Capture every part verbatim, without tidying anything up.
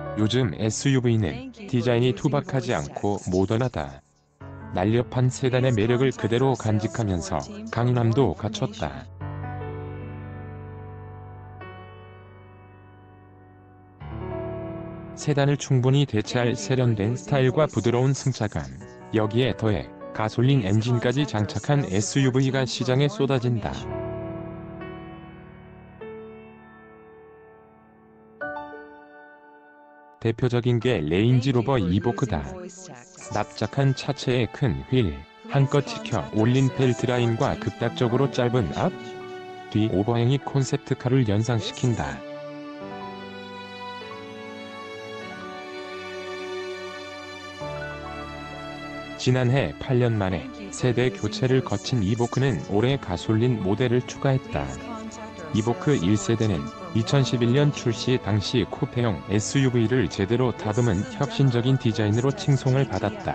요즘 에스유브이는 디자인이 투박하지 않고 모던하다. 날렵한 세단의 매력을 그대로 간직하면서 강인함도 갖췄다. 세단을 충분히 대체할 세련된 스타일과 부드러운 승차감, 여기에 더해 가솔린 엔진까지 장착한 에스유브이가 시장에 쏟아진다. 대표적인 게 레인지로버 이보크다. 납작한 차체에 큰 휠, 한껏 치켜 올린 벨트라인과 극단적으로 짧은 앞, 뒤 오버행이 콘셉트카를 연상시킨다. 지난해 팔 년 만에 세대 교체를 거친 이보크는 올해 가솔린 모델을 추가했다. 이보크 일 세대는 이천십일 년 출시 당시 쿠페형 에스유브이를 제대로 다듬은 혁신적인 디자인으로 칭송을 받았다.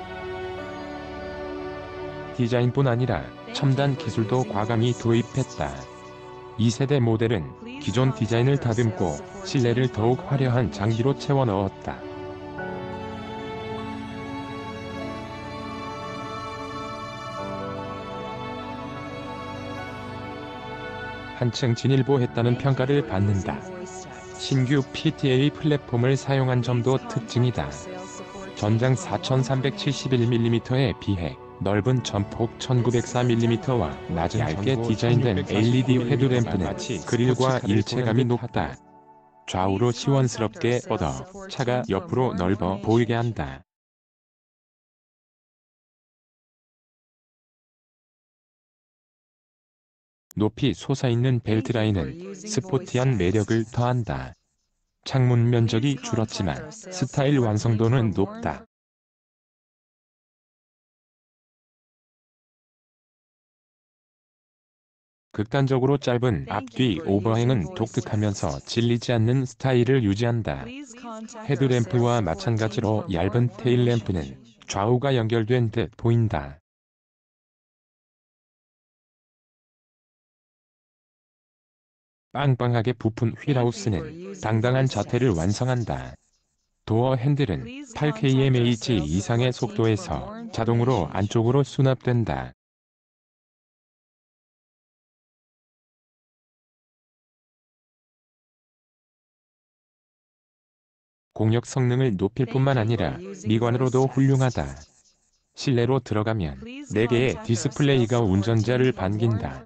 디자인뿐 아니라 첨단 기술도 과감히 도입했다. 이 세대 모델은 기존 디자인을 다듬고 실내를 더욱 화려한 장비로 채워 넣었다. 한층 진일보했다는 평가를 받는다. 신규 피티에이 플랫폼을 사용한 점도 특징이다. 전장 사천삼백칠십일 밀리미터에 비해 넓은 전폭 천구백사 밀리미터와 낮은 얇게 디자인된 엘이디 헤드램프는 그릴과 일체감이 높다. 좌우로 시원스럽게 뻗어 차가 옆으로 넓어 보이게 한다. 높이 솟아있는 벨트라인은 스포티한 매력을 더한다. 창문 면적이 줄었지만 스타일 완성도는 높다. 극단적으로 짧은 앞뒤 오버행은 독특하면서 질리지 않는 스타일을 유지한다. 헤드램프와 마찬가지로 얇은 테일램프는 좌우가 연결된 듯 보인다. 빵빵하게 부푼 휠하우스는 당당한 자태를 완성한다. 도어 핸들은 팔 킬로미터 이상의 속도에서 자동으로 안쪽으로 수납된다. 공력 성능을 높일 뿐만 아니라 미관으로도 훌륭하다. 실내로 들어가면 네 개의 디스플레이가 운전자를 반긴다.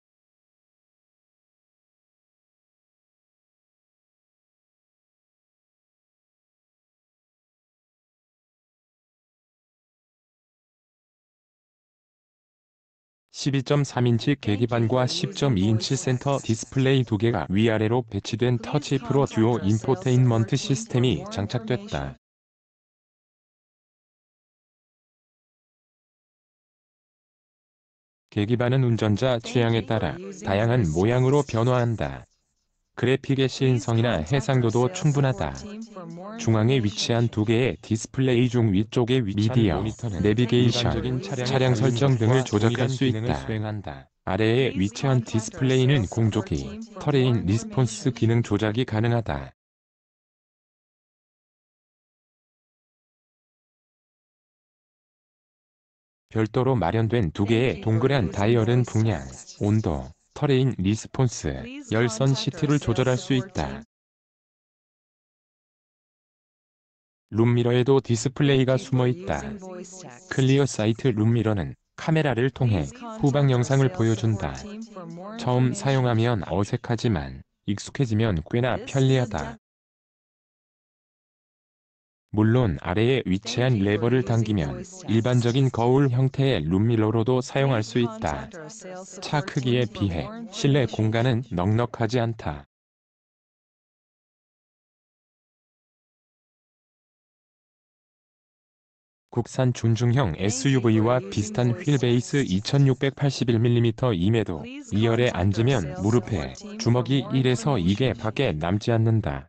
십이 점 삼 인치 계기판과 십 점 이 인치 센터 디스플레이 두 개가 위아래로 배치된 터치 프로 듀오 인포테인먼트 시스템이 장착됐다. 계기판은 운전자 취향에 따라 다양한 모양으로 변화한다. 그래픽의 시인성이나 해상도도 충분하다. 중앙에 위치한 두 개의 디스플레이 중 위쪽의 미디어, 내비게이션, 차량 설정 등을 조작할 수 있다. 아래에 위치한 디스플레이는 공조기, 터레인 리스폰스 기능 조작이 가능하다. 별도로 마련된 두 개의 동그란 다이얼은 풍량, 온도, 터레인 리스폰스, 열선 시트를 조절할 수 있다. 룸미러에도 디스플레이가 숨어있다. 클리어 사이트 룸미러는 카메라를 통해 후방 영상을 보여준다. 처음 사용하면 어색하지만 익숙해지면 꽤나 편리하다. 물론 아래에 위치한 레버를 당기면 일반적인 거울 형태의 룸미러로도 사용할 수 있다. 차 크기에 비해 실내 공간은 넉넉하지 않다. 국산 준중형 에스유브이와 비슷한 휠베이스 이천육백팔십일 밀리미터임에도 이 열에 앉으면 무릎에 주먹이 일에서 이 개 밖에 남지 않는다.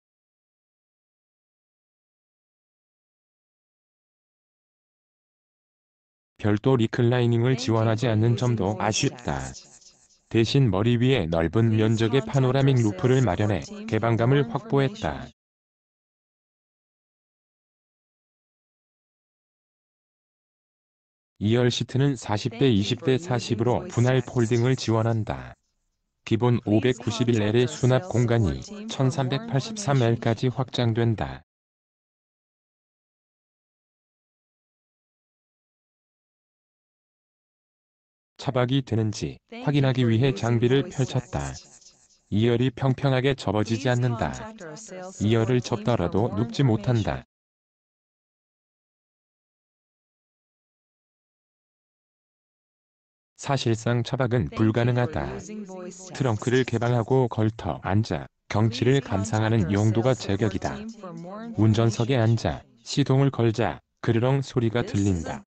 별도 리클라이닝을 지원하지 않는 점도 아쉽다. 대신 머리 위에 넓은 면적의 파노라믹 루프를 마련해 개방감을 확보했다. 이열 시트는 사십 대 이십 대 사십으로 분할 폴딩을 지원한다. 기본 오백구십일 엘의 수납 공간이 천삼백팔십삼 엘까지 확장된다. 차박이 되는지 확인하기 위해 장비를 펼쳤다. 이열이 평평하게 접어지지 않는다. 이열을 접더라도 눕지 못한다. 사실상 차박은 불가능하다. 트렁크를 개방하고 걸터 앉아 경치를 감상하는 용도가 제격이다. 운전석에 앉아 시동을 걸자 그르렁 소리가 들린다.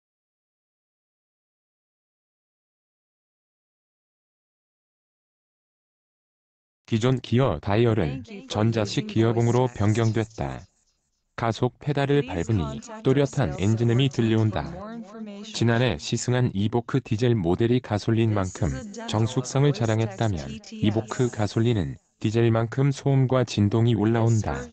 기존 기어 다이얼은 전자식 기어봉으로 변경됐다. 가속 페달을 밟으니 또렷한 엔진음이 들려온다. 지난해 시승한 이보크 디젤 모델이 가솔린만큼 정숙성을 자랑했다면 이보크 가솔린은 디젤만큼 소음과 진동이 올라온다.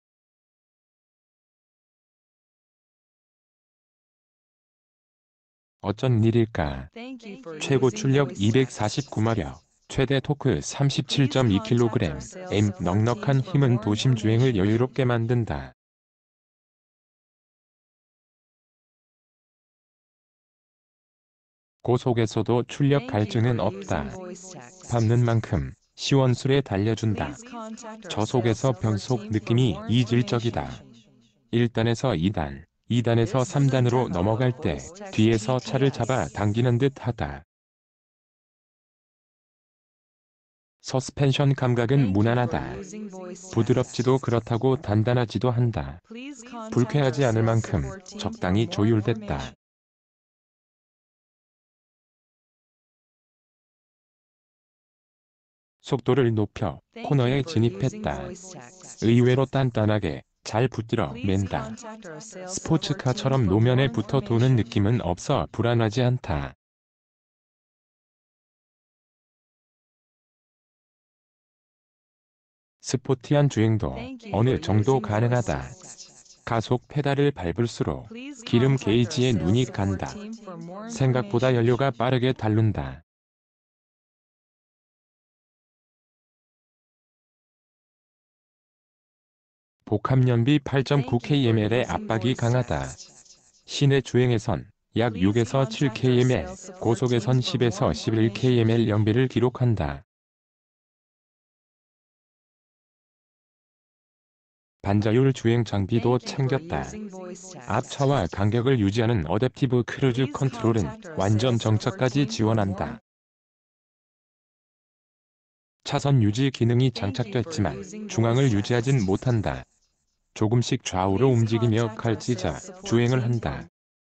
어쩐 일일까? 최고 출력 이백사십구 마력, 최대 토크 삼십칠 점 이 킬로그램, M 넉넉한 힘은 도심 주행을 여유롭게 만든다. 고속에서도 출력 갈증은 없다. 밟는 만큼 시원스레 달려준다. 저속에서 변속 느낌이 이질적이다. 일 단에서 이 단, 이 단에서 삼 단으로 넘어갈 때 뒤에서 차를 잡아 당기는 듯 하다. 서스펜션 감각은 무난하다. 부드럽지도 그렇다고 단단하지도 한다. 불쾌하지 않을 만큼 적당히 조율됐다. 속도를 높여 코너에 진입했다. 의외로 단단하게 잘 붙들어 맨다. 스포츠카처럼 노면에 붙어 도는 느낌은 없어 불안하지 않다. 스포티한 주행도 어느 정도 가능하다. 가속 페달을 밟을수록 기름 게이지에 눈이 간다. 생각보다 연료가 빠르게 닳는다. 복합연비 팔 점 구 킬로미터의 압박이 강하다. 시내 주행에선 약 육에서 칠 킬로미터, 고속에선 십에서 십일 킬로미터 연비를 기록한다. 반자율 주행 장비도 챙겼다. 앞차와 간격을 유지하는 어댑티브 크루즈 컨트롤은 완전 정차까지 지원한다. 차선 유지 기능이 장착됐지만 중앙을 유지하진 못한다. 조금씩 좌우로 움직이며 칼치자 주행을 한다.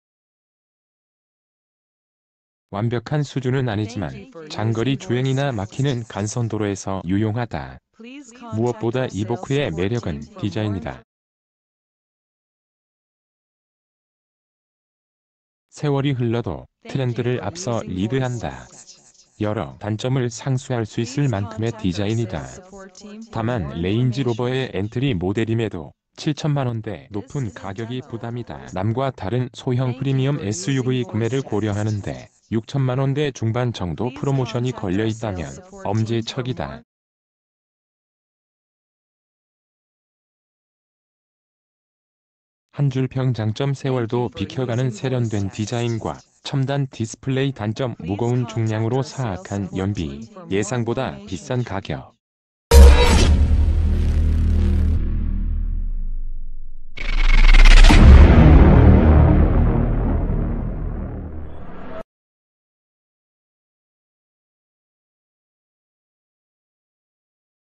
완벽한 수준은 아니지만 장거리 주행이나 막히는 간선도로에서 유용하다. 무엇보다 이보크의 매력은 디자인이다. 세월이 흘러도 트렌드를 앞서 리드한다. 여러 단점을 상쇄할 수 있을 만큼의 디자인이다. 다만 레인지로버의 엔트리 모델임에도 칠천만 원대 높은 가격이 부담이다. 남과 다른 소형 프리미엄 에스유브이 구매를 고려하는데 육천만 원대 중반 정도 프로모션이 걸려 있다면 엄지척이다. 한 줄 평 장점 세월도 비켜가는 세련된 디자인과 첨단 디스플레이 단점 무거운 중량으로 사악한 연비, 예상보다 비싼 가격.